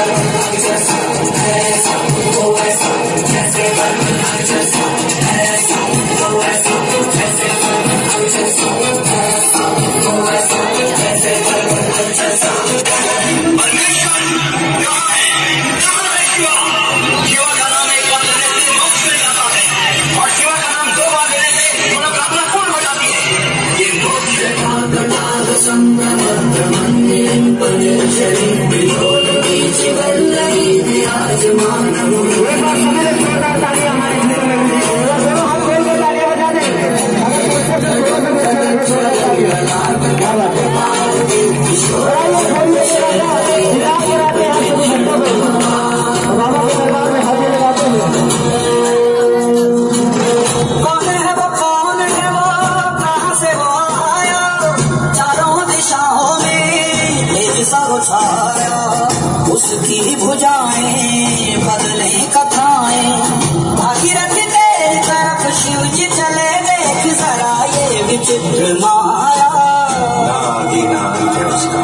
उसकी भुजाएं बदले कथाएं, भागीरथ तेरी तरफ शिव जी चले, देख जरा ये विचित्र माया। नागी नागी थे उसका,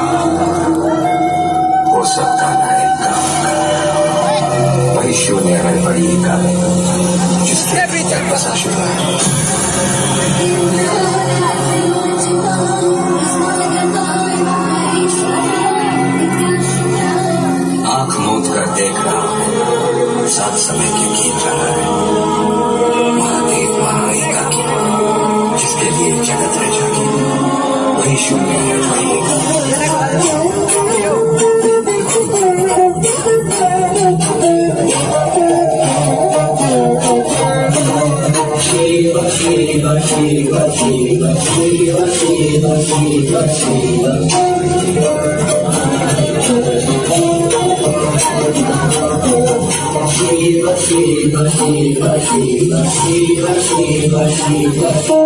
हो सकता नायिका वही शून्य में बड़ी इकाई जिसके भीतर बसा शुरू है। आंख मूंद कर देख रहा हूं, सात समय की गीत रहा है, महागीत महानायिका की, जिसके लिए जगत है जागी, वही शून्य है वही Shiv Shiv Shiv Shiv Shiv Shiv Shiv Shiv Shiva, Shiva, Shiva, Shiva, Shiva, Shiva, Shiva.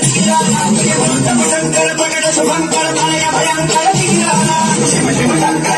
Shunker,